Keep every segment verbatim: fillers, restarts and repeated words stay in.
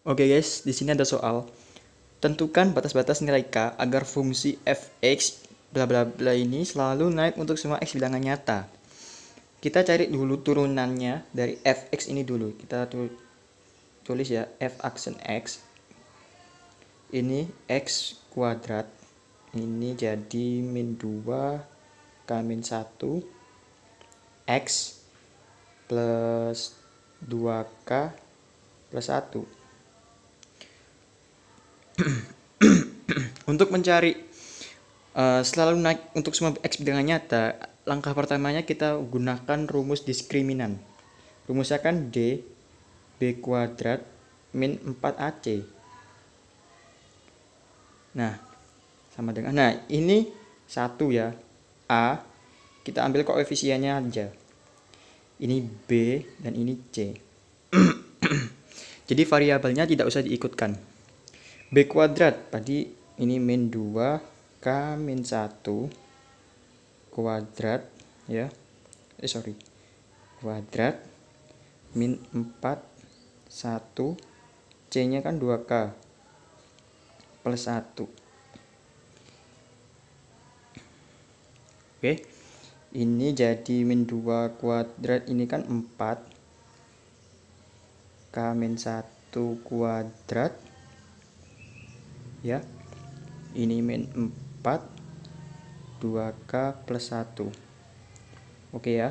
Oke guys, di sini ada soal. Tentukan batas-batas nilai K agar fungsi f(x) bla bla bla ini selalu naik untuk semua x bilangan nyata. Kita cari dulu turunannya dari f(x) ini dulu. Kita tulis ya, f aksen x. Ini x kuadrat. Ini jadi min dua k min satu x plus dua k plus satu. Untuk mencari uh, selalu naik untuk semua x bilangan nyata, langkah pertamanya kita gunakan rumus diskriminan. Rumusnya kan D B kuadrat min empat A C. Nah, sama dengan, nah ini satu ya, A, kita ambil koefisiennya aja. Ini B dan ini C. Jadi variabelnya tidak usah diikutkan. B kuadrat tadi ini min dua k min satu kuadrat ya. Eh sorry. Kuadrat min empat satu C-nya kan dua k plus satu. Oke. Ini jadi min dua kuadrat ini kan empat k min satu kuadrat ya, ini min empat dua k plus satu. Oke ya,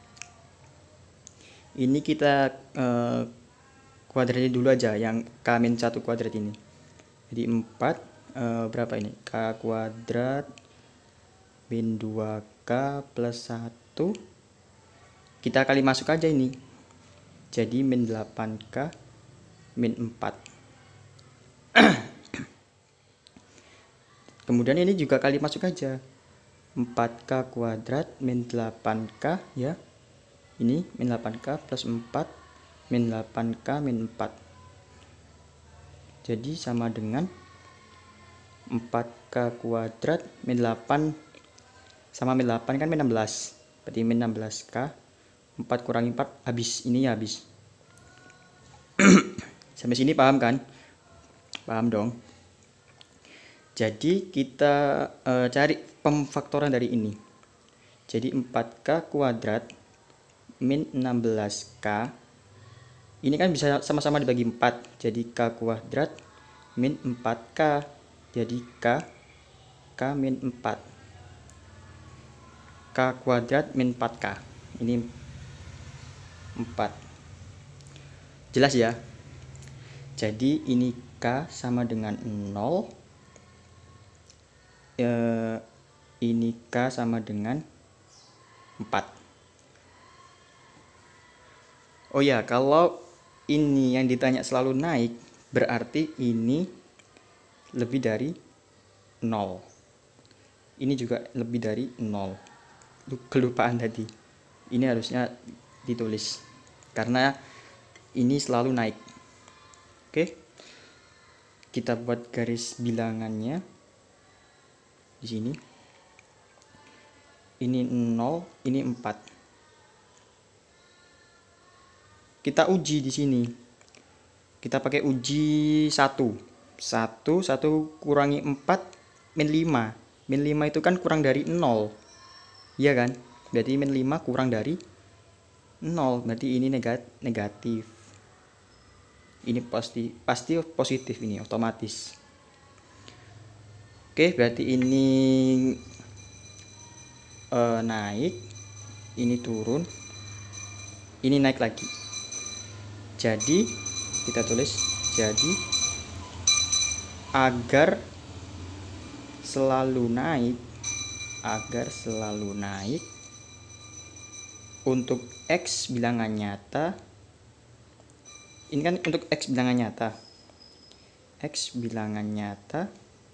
ini kita eh, kuadratnya dulu aja, yang k min satu kuadrat ini. Jadi empat eh, berapa ini, k kuadrat min dua k plus satu, kita kali masuk aja ini, jadi min delapan k min empat. Kemudian ini juga kali masuk aja, empat k kuadrat min delapan k ya. Ini min delapan k plus empat min delapan k min empat. Jadi sama dengan empat k kuadrat min delapan sama min delapan kan min enam belas. Berarti min enam belas k, empat kurangi empat habis, ini habis. Sampai sini paham kan? Paham dong. Jadi kita e, cari pemfaktoran dari ini. Jadi empat k kuadrat min enam belas k. Ini kan bisa sama-sama dibagi empat. Jadi k kuadrat min empat k. Jadi k k min empat. K kuadrat min empat k. Ini empat. Jelas ya? Jadi ini k sama dengan nol. Uh, ini k sama dengan empat. Oh ya, kalau ini yang ditanya selalu naik, berarti ini lebih dari nol. Ini juga lebih dari nol. Kelupaan tadi. Ini harusnya ditulis karena ini selalu naik. Oke. Kita buat garis bilangannya di sini. Ini nol, ini empat. Kita uji di sini. Kita pakai uji satu. satu, satu kurangi empat min lima. Min lima itu kan kurang dari nol. Iya kan? Berarti min lima kurang dari nol. Berarti ini negatif. Ini pasti pasti positif, ini otomatis. Oke, berarti ini uh, naik, ini turun, ini naik lagi. Jadi kita tulis, jadi agar selalu naik, agar selalu naik untuk x bilangan nyata. Ini kan untuk x bilangan nyata. X bilangan nyata.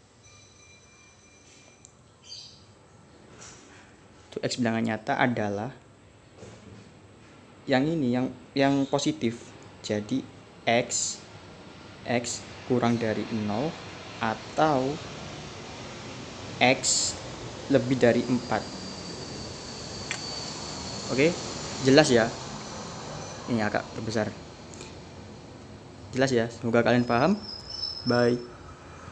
X bilangan nyata adalah yang ini, yang yang positif. Jadi x x kurang dari nol atau x lebih dari empat. Oke, jelas ya? Ini agak terbesar. Jelas ya, semoga kalian paham. Bye.